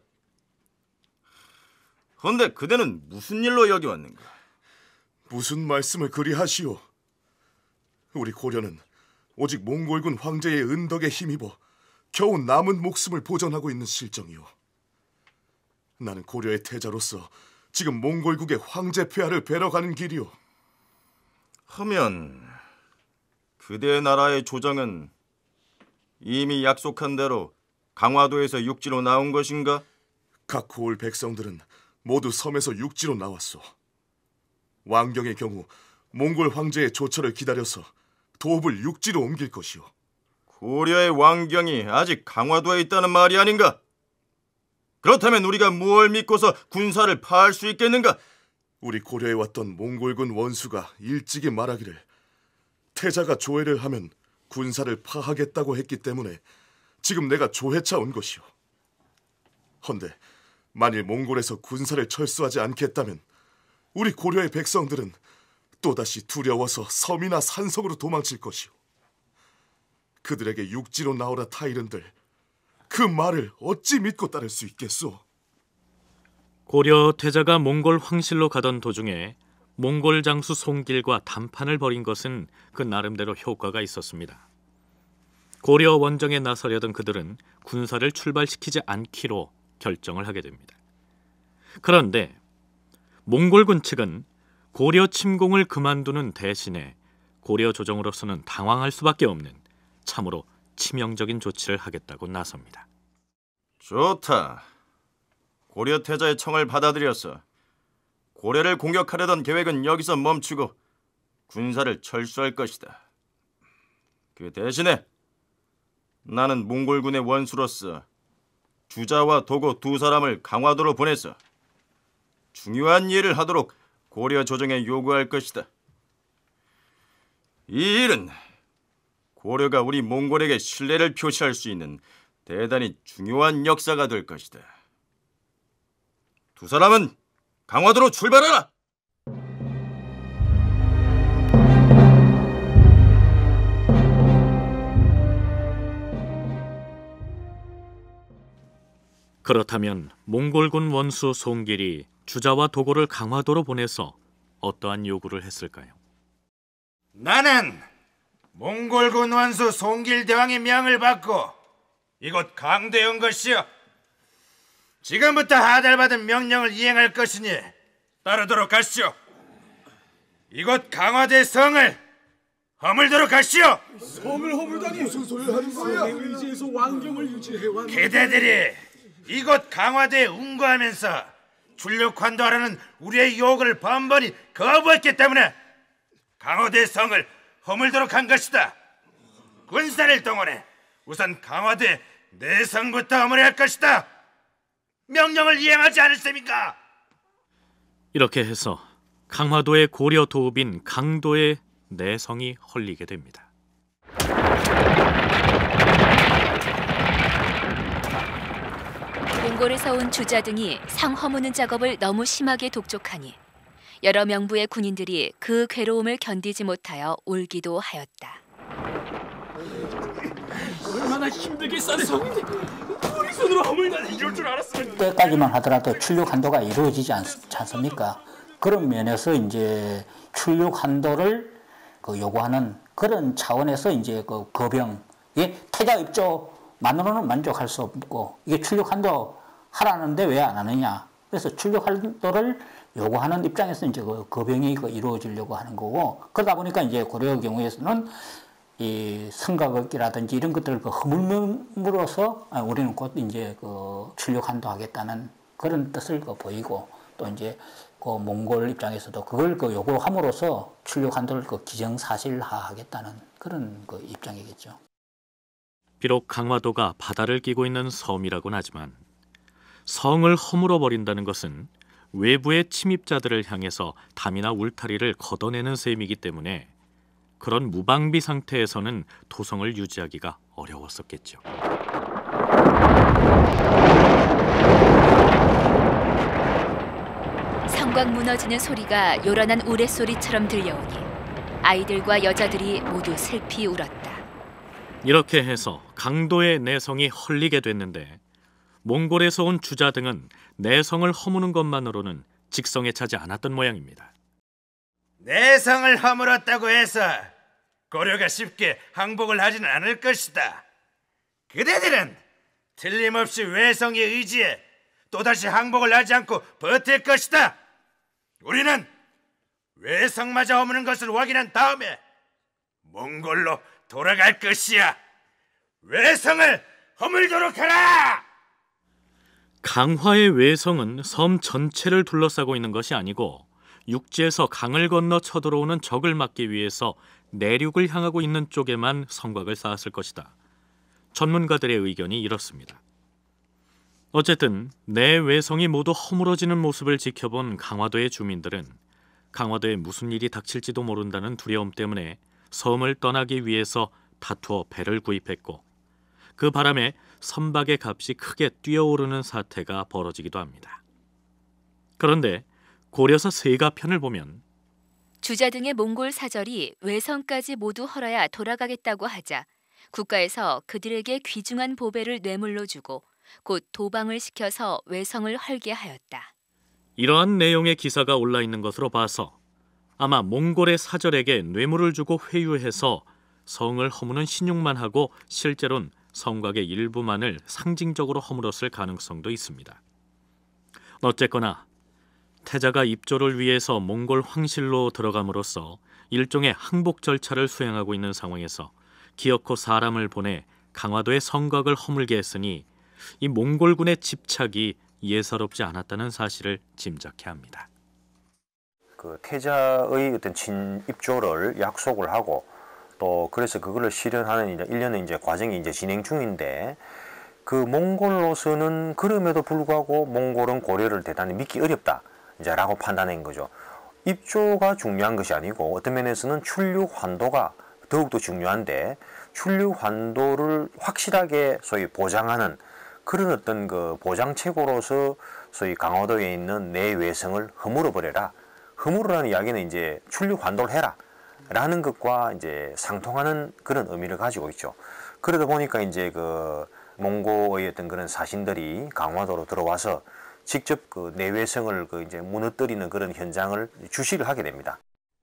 그런데 그대는 무슨 일로 여기 왔는가? 무슨 말씀을 그리 하시오? 우리 고려는 오직 몽골군 황제의 은덕에 힘입어 겨우 남은 목숨을 보전하고 있는 실정이오. 나는 고려의 태자로서 지금 몽골국의 황제 폐하를 뵈러 가는 길이오. 하면 그대 나라의 조정은 이미 약속한 대로 강화도에서 육지로 나온 것인가? 각 고을 백성들은 모두 섬에서 육지로 나왔소. 왕경의 경우 몽골 황제의 조처를 기다려서 도읍을 육지로 옮길 것이오. 고려의 왕경이 아직 강화도에 있다는 말이 아닌가? 그렇다면 우리가 무엇을 믿고서 군사를 파할 수 있겠는가? 우리 고려에 왔던 몽골군 원수가 일찍이 말하기를 태자가 조회를 하면 군사를 파하겠다고 했기 때문에 지금 내가 조회차 온 것이오. 헌데 만일 몽골에서 군사를 철수하지 않겠다면 우리 고려의 백성들은 또다시 두려워서 섬이나 산성으로 도망칠 것이오. 그들에게 육지로 나오라 타이른들, 그 말을 어찌 믿고 따를 수 있겠소? 고려 태자가 몽골 황실로 가던 도중에 몽골 장수 송길과 담판을 벌인 것은 그 나름대로 효과가 있었습니다. 고려 원정에 나서려던 그들은 군사를 출발시키지 않기로 결정을 하게 됩니다. 그런데 몽골군 측은 고려 침공을 그만두는 대신에 고려 조정으로서는 당황할 수밖에 없는 참으로 치명적인 조치를 하겠다고 나섭니다. 좋다. 고려 태자의 청을 받아들여서 고려를 공격하려던 계획은 여기서 멈추고 군사를 철수할 것이다. 그 대신에 나는 몽골군의 원수로서 주자와 도고 두 사람을 강화도로 보내서 중요한 일을 하도록 고려 조정에 요구할 것이다. 이 일은 고려가 우리 몽골에게 신뢰를 표시할 수 있는 대단히 중요한 역사가 될 것이다. 두 사람은 강화도로 출발하라! 그렇다면 몽골군 원수 송길이 주자와 도고를 강화도로 보내서 어떠한 요구를 했을까요? 나는 몽골군 원수 송길 대왕의 명을 받고 이곳 강도에 온 것이요. 지금부터 하달받은 명령을 이행할 것이니 따르도록 하시오. 이곳 강화대 성을 허물도록 하시오. 성을 허물다니 무슨 소리를 하는 거야? 의지에서 왕경을 유지해왔는데 그대들이 이곳 강화대에 운거하면서 출력환도하라는 우리의 요구를 번번이 거부했기 때문에 강화도의 성을 허물도록 한 것이다. 군사를 동원해 우선 강화도의 내성부터 허물어야 할 것이다. 명령을 이행하지 않을 셈인가? 이렇게 해서 강화도의 고려 도읍인 강도의 내성이 헐리게 됩니다. 몽골에서 온 주자 등이 성 허무는 작업을 너무 심하게 독촉하니 여러 명부의 군인들이 그 괴로움을 견디지 못하여 울기도 하였다. 얼마나 힘들게 싼 성인데 우리 손으로 허물다니 이럴 줄 알았으면. 때까지만 하더라도 출력 한도가 이루어지지 않, 않습니까? 그런 면에서 이제 출력 한도를 그 요구하는 그런 차원에서 이제 그 거병, 예, 태자 입조만으로는 만족할 수 없고 이게 출력 한도 하라는데 왜 안 하느냐? 그래서 출력 한도를 요구하는 입장에서 이제 그 거병이 그 이루어지려고 하는 거고, 그러다 보니까 이제 고려의 경우에서는 이 성곽이라든지 이런 것들을 그 허물므로써 우리는 곧 이제 그 출력 한도하겠다는 그런 뜻을 그 보이고, 또 이제 그 몽골 입장에서도 그걸 그 요구함으로써 출력 한도를 그 기정사실화하겠다는 그런 그 입장이겠죠. 비록 강화도가 바다를 끼고 있는 섬이라고는 하지만 성을 허물어 버린다는 것은 외부의 침입자들을 향해서 담이나 울타리를 걷어내는 셈이기 때문에 그런 무방비 상태에서는 도성을 유지하기가 어려웠었겠죠. 성곽 무너지는 소리가 요란한 우레소리처럼 들려오니 아이들과 여자들이 모두 슬피 울었다. 이렇게 해서 강도의 내성이 헐리게 됐는데, 몽골에서 온 주자 등은 내성을 허무는 것만으로는 직성에 차지 않았던 모양입니다. 내성을 허물었다고 해서 고려가 쉽게 항복을 하지는 않을 것이다. 그대들은 틀림없이 외성의 의지에 또다시 항복을 하지 않고 버틸 것이다. 우리는 외성마저 허무는 것을 확인한 다음에 몽골로 돌아갈 것이야. 외성을 허물도록 하라! 강화의 외성은 섬 전체를 둘러싸고 있는 것이 아니고 육지에서 강을 건너 쳐들어오는 적을 막기 위해서 내륙을 향하고 있는 쪽에만 성곽을 쌓았을 것이다. 전문가들의 의견이 이렇습니다. 어쨌든 내 외성이 모두 허물어지는 모습을 지켜본 강화도의 주민들은 강화도에 무슨 일이 닥칠지도 모른다는 두려움 때문에 섬을 떠나기 위해서 다투어 배를 구입했고, 그 바람에 선박의 값이 크게 뛰어오르는 사태가 벌어지기도 합니다. 그런데 고려서 세가편을 보면 주자 등의 몽골 사절이 외성까지 모두 헐어야 돌아가겠다고 하자 국가에서 그들에게 귀중한 보배를 뇌물로 주고 곧 도방을 시켜서 외성을 헐게 하였다. 이러한 내용의 기사가 올라 있는 것으로 봐서 아마 몽골의 사절에게 뇌물을 주고 회유해서 성을 허무는 신용만 하고 실제로는 성곽의 일부만을 상징적으로 허물었을 가능성도 있습니다. 어쨌거나 태자가 입조를 위해서 몽골 황실로 들어감으로써 일종의 항복 절차를 수행하고 있는 상황에서 기어코 사람을 보내 강화도의 성곽을 허물게 했으니 이 몽골군의 집착이 예사롭지 않았다는 사실을 짐작케 합니다. 그 태자의 어떤 친입조를 약속을 하고 또 그래서 그거를 실현하는 이제 일련의 이제 과정이 이제 진행 중인데, 그 몽골로서는 그럼에도 불구하고 몽골은 고려를 대단히 믿기 어렵다 이제라고 판단한 거죠. 입조가 중요한 것이 아니고 어떤 면에서는 출육 환도가 더욱더 중요한데, 출육 환도를 확실하게 소위 보장하는 그런 어떤 그 보장책으로서 소위 강화도에 있는 내 외성을 허물어 버려라. 허물으라는 이야기는 이제 출육 환도를 해라 라는 것과 이제 상통하는 그런 의미를 가지고 있죠. 그러다 보니까 이제 그 몽고의 어떤 그런 사신들이 강화도로 들어와서 직접 그 내외성을 그 이제 무너뜨리는 그런 현장을 주시를 하게 됩니다.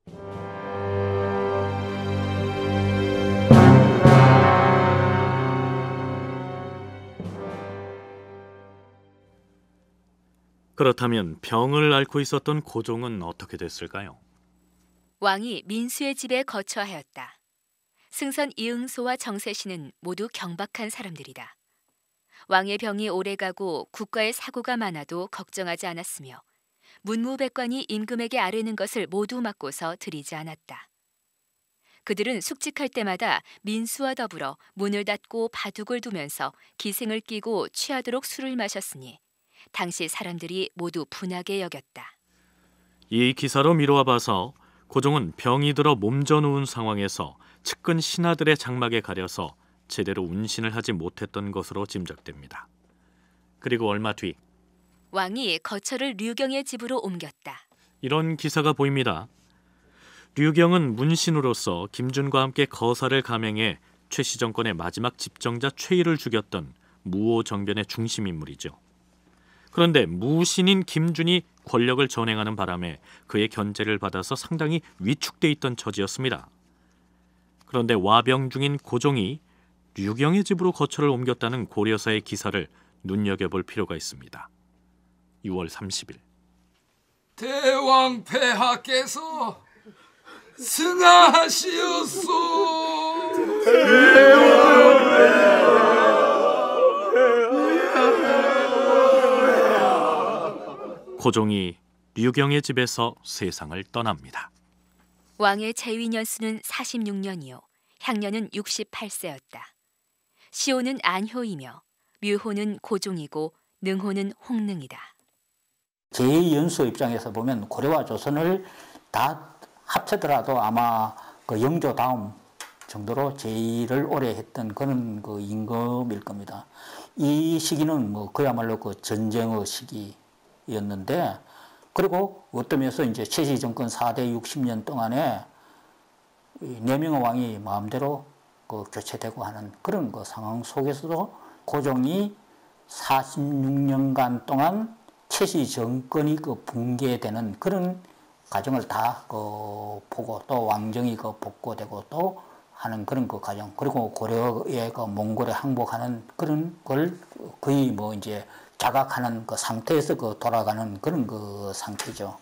그렇다면 병을 앓고 있었던 고종은 어떻게 됐을까요? 왕이 민수의 집에 거처하였다. 승선 이응소와 정세씨는 모두 경박한 사람들이다. 왕의 병이 오래가고 국가의 사고가 많아도 걱정하지 않았으며 문무백관이 임금에게 아뢰는 것을 모두 맡고서 드리지 않았다. 그들은 숙직할 때마다 민수와 더불어 문을 닫고 바둑을 두면서 기생을 끼고 취하도록 술을 마셨으니 당시 사람들이 모두 분하게 여겼다. 이 기사로 미루어 봐서 고종은 병이 들어 몸져 누운 상황에서 측근 신하들의 장막에 가려서 제대로 운신을 하지 못했던 것으로 짐작됩니다. 그리고 얼마 뒤 왕이 거처를 류경의 집으로 옮겼다. 이런 기사가 보입니다. 류경은 문신으로서 김준과 함께 거사를 감행해 최씨 정권의 마지막 집정자 최희를 죽였던 무오 정변의 중심 인물이죠. 그런데 무신인 김준이 권력을 전행하는 바람에 그의 견제를 받아서 상당히 위축돼 있던 처지였습니다. 그런데 와병 중인 고종이 류경의 집으로 거처를 옮겼다는 고려사의 기사를 눈여겨볼 필요가 있습니다. 유월 삼십일 대왕 폐하께서 승하하시옵소. 고종이 류경의 집에서 세상을 떠납니다. 왕의 재위 년수는 사십육 년이요 향년은 육십팔 세였다. 시호는 안효이며 묘호는 고종이고 능호는 홍능이다. 제이 연수 입장에서 보면 고려와 조선을 다 합치더라도 아마 그 영조 다음 정도로 제의를 오래 했던 그런 그 임금일 겁니다. 이 시기는 뭐 그야말로 그 전쟁의 시기였는데, 그리고 어떤 면에서 이제 최씨 정권 사 대 육십 년 동안에 네 명의 왕이 마음대로 그 교체되고 하는 그런 그 상황 속에서도 고종이 사십육 년간 동안 최씨 정권이 그 붕괴되는 그런 과정을 다 그 보고, 또 왕정이 그 복고되고 또 하는 그런 그 과정, 그리고 고려의 그 몽골에 항복하는 그런 걸 거의 뭐 이제 자각하는 그 상태에서 그 돌아가는 그런 그 상태죠.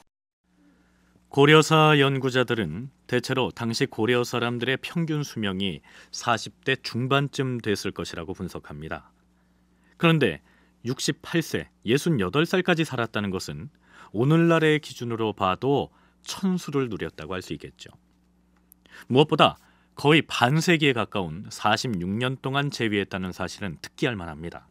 고려사 연구자들은 대체로 당시 고려 사람들의 평균 수명이 사십 대 중반쯤 됐을 것이라고 분석합니다. 그런데 육십팔 세, 예순여덟 살까지 살았다는 것은 오늘날의 기준으로 봐도 천수를 누렸다고 할 수 있겠죠. 무엇보다 거의 반세기에 가까운 사십육 년 동안 재위했다는 사실은 특기할 만합니다.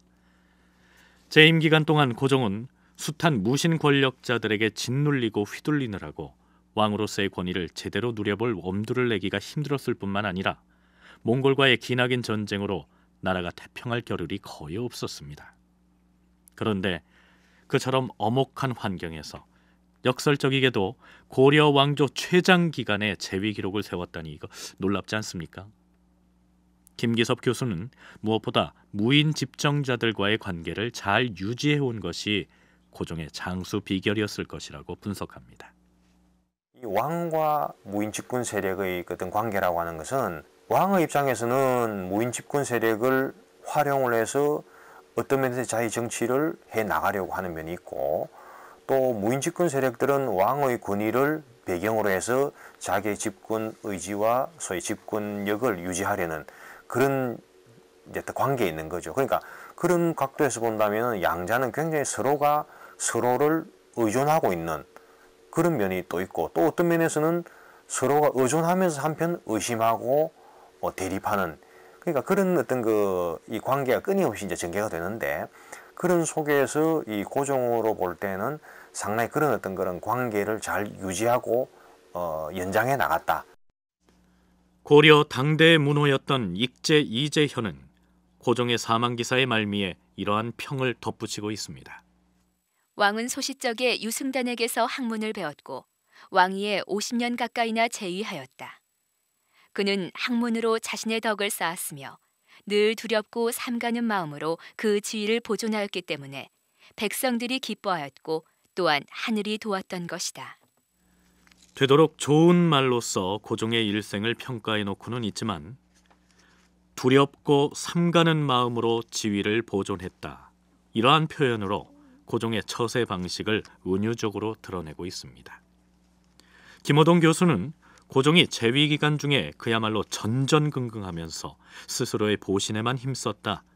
재임 기간 동안 고종은 숱한 무신 권력자들에게 짓눌리고 휘둘리느라고 왕으로서의 권위를 제대로 누려볼 엄두를 내기가 힘들었을 뿐만 아니라 몽골과의 기나긴 전쟁으로 나라가 태평할 겨를이 거의 없었습니다. 그런데 그처럼 엄혹한 환경에서 역설적이게도 고려 왕조 최장 기간의 재위 기록을 세웠다니 이거 놀랍지 않습니까? 김기섭 교수는 무엇보다 무인 집정자들과의 관계를 잘 유지해온 것이 고종의 장수 비결이었을 것이라고 분석합니다. 이 왕과 무인 집권 세력의 어떤 관계라고 하는 것은 왕의 입장에서는 무인 집권 세력을 활용을 해서 어떤 면에서 자기 정치를 해 나가려고 하는 면이 있고, 또 무인 집권 세력들은 왕의 권위를 배경으로 해서 자기의 집권 의지와 소위 집권력을 유지하려는 그런 이제 관계에 있는 거죠. 그러니까 그런 각도에서 본다면 양자는 굉장히 서로가 서로를 의존하고 있는 그런 면이 또 있고, 또 어떤 면에서는 서로가 의존하면서 한편 의심하고 어, 대립하는, 그러니까 그런 어떤 그 이 관계가 끊임없이 이제 전개가 되는데, 그런 속에서 이 고종으로 볼 때는 상당히 그런 어떤 그런 관계를 잘 유지하고 어, 연장해 나갔다. 고려 당대의 문호였던 익제 이재현은 고종의 사망 기사의 말미에 이러한 평을 덧붙이고 있습니다. 왕은 소시적에 유승단에게서 학문을 배웠고 왕위에 오십 년 가까이나 재위하였다. 그는 학문으로 자신의 덕을 쌓았으며 늘 두렵고 삼가는 마음으로 그 지위를 보존하였기 때문에 백성들이 기뻐하였고 또한 하늘이 도왔던 것이다. 되도록 좋은 말로써 고종의 일생을 평가해 놓고는 있지만 두렵고 삼가는 마음으로 지위를 보존했다, 이러한 표현으로 고종의 처세 방식을 은유적으로 드러내고 있습니다. 김호동 교수는 고종이 재위 기간 중에 그야말로 전전긍긍하면서 스스로의 보신에만 힘썼다,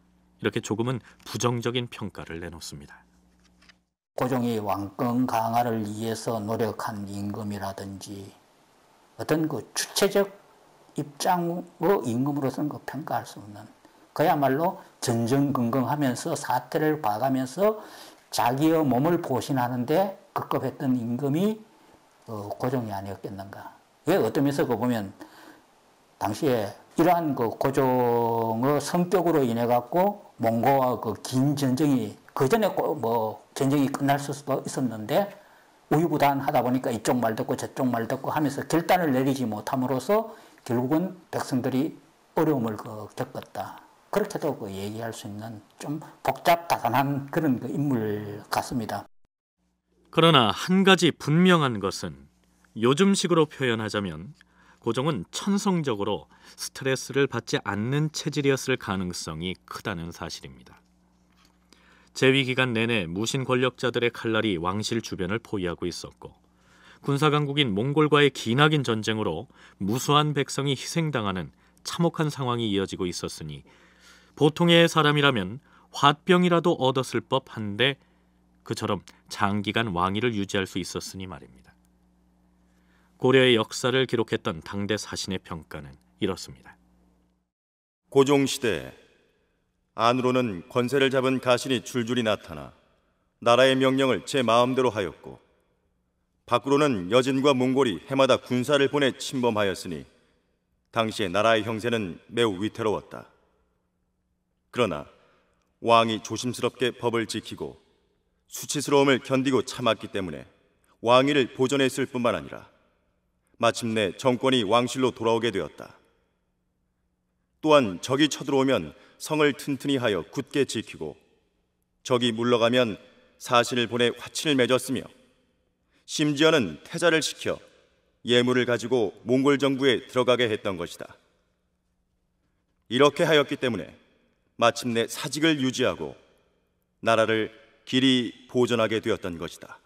이렇게 조금은 부정적인 평가를 내놓습니다. 고종이 왕권 강화를 위해서 노력한 임금이라든지 어떤 그 주체적 입장으로 임금으로서는 그 평가할 수 없는, 그야말로 전전긍긍하면서 사태를 봐가면서 자기의 몸을 보신하는데 급급했던 임금이 어, 고종이 아니었겠는가. 왜 어떤 면에서 그 보면 당시에 이러한 그 고종의 성격으로 인해 갖고 몽고와 그 긴 전쟁이 그 전에 뭐 전쟁이 끝날 수도 있었는데 우유부단하다 보니까 이쪽 말 듣고 저쪽 말 듣고 하면서 결단을 내리지 못함으로써 결국은 백성들이 어려움을 그 겪었다. 그렇게도 그 얘기할 수 있는 좀 복잡다단한 그런 그 인물 같습니다. 그러나 한 가지 분명한 것은 요즘식으로 표현하자면 고종은 천성적으로 스트레스를 받지 않는 체질이었을 가능성이 크다는 사실입니다. 재위 기간 내내 무신 권력자들의 칼날이 왕실 주변을 포위하고 있었고 군사강국인 몽골과의 기나긴 전쟁으로 무수한 백성이 희생당하는 참혹한 상황이 이어지고 있었으니 보통의 사람이라면 화병이라도 얻었을 법한데 그처럼 장기간 왕위를 유지할 수 있었으니 말입니다. 고려의 역사를 기록했던 당대 사신의 평가는 이렇습니다. 고종 시대 안으로는 권세를 잡은 가신이 줄줄이 나타나 나라의 명령을 제 마음대로 하였고 밖으로는 여진과 몽골이 해마다 군사를 보내 침범하였으니 당시의 나라의 형세는 매우 위태로웠다. 그러나 왕이 조심스럽게 법을 지키고 수치스러움을 견디고 참았기 때문에 왕위를 보존했을 뿐만 아니라 마침내 정권이 왕실로 돌아오게 되었다. 또한 적이 쳐들어오면 성을 튼튼히 하여 굳게 지키고 적이 물러가면 사신을 보내 화친을 맺었으며 심지어는 태자를 시켜 예물을 가지고 몽골 정부에 들어가게 했던 것이다. 이렇게 하였기 때문에 마침내 사직을 유지하고 나라를 길이 보존하게 되었던 것이다.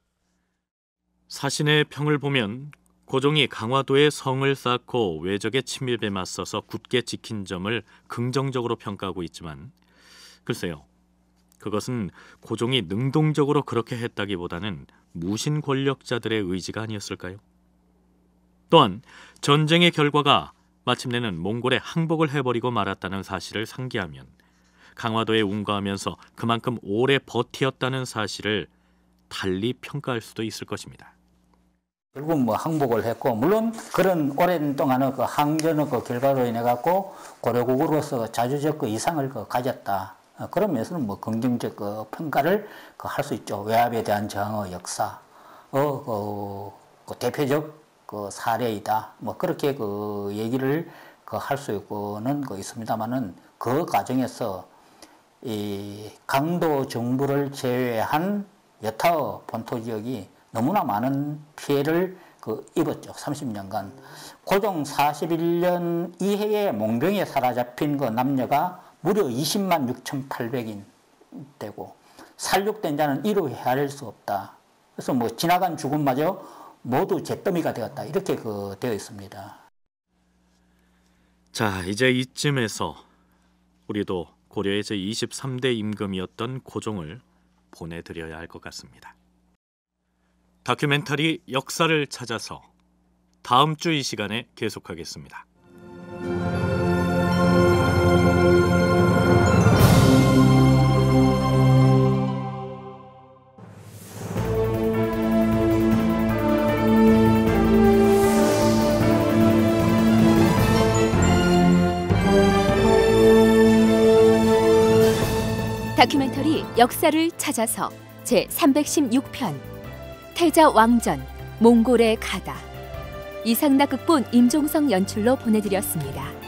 사신의 평을 보면 고종이 강화도에 성을 쌓고 외적의 침입에 맞서서 굳게 지킨 점을 긍정적으로 평가하고 있지만 글쎄요, 그것은 고종이 능동적으로 그렇게 했다기보다는 무신 권력자들의 의지가 아니었을까요? 또한 전쟁의 결과가 마침내는 몽골에 항복을 해버리고 말았다는 사실을 상기하면 강화도에 운거하면서 그만큼 오래 버티었다는 사실을 달리 평가할 수도 있을 것입니다. 결국 뭐 항복을 했고, 물론 그런 오랜 동안의 그 항전의 그 결과로 인해 갖고 고려국으로서 자주적 그 이상을 그 가졌다. 그런 면에서는 뭐 긍정적 그 평가를 그 할 수 있죠. 외압에 대한 저항의 역사, 어, 그, 그 대표적 그 사례이다. 뭐 그렇게 그 얘기를 그 할 수 있고는 그 있습니다만은 그 과정에서 이 강도 정부를 제외한 여타의 본토 지역이 너무나 많은 피해를 그 입었죠. 삼십 년간. 고종 사십일 년 이해에 몽병에 사로잡힌 그 남녀가 무려 이십만 육천팔백인 되고 살육된 자는 이루 헤아릴 수 없다. 그래서 뭐 지나간 죽음마저 모두 잿더미가 되었다. 이렇게 그 되어 있습니다. 자, 이제 이쯤에서 우리도 고려의 제이십삼 대 임금이었던 고종을 보내드려야 할 것 같습니다. 다큐멘터리 역사를 찾아서 다음 주 이 시간에 계속하겠습니다. 다큐멘터리 역사를 찾아서 제삼백십육 편 태자 왕전 몽골에 가다, 이상락 극본, 임종성 연출로 보내드렸습니다.